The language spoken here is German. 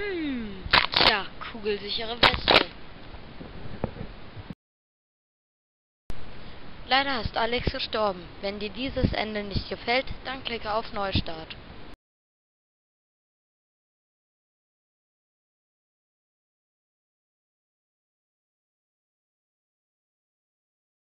Tja, kugelsichere Weste. Leider ist Alex gestorben. Wenn dir dieses Ende nicht gefällt, dann klicke auf Neustart.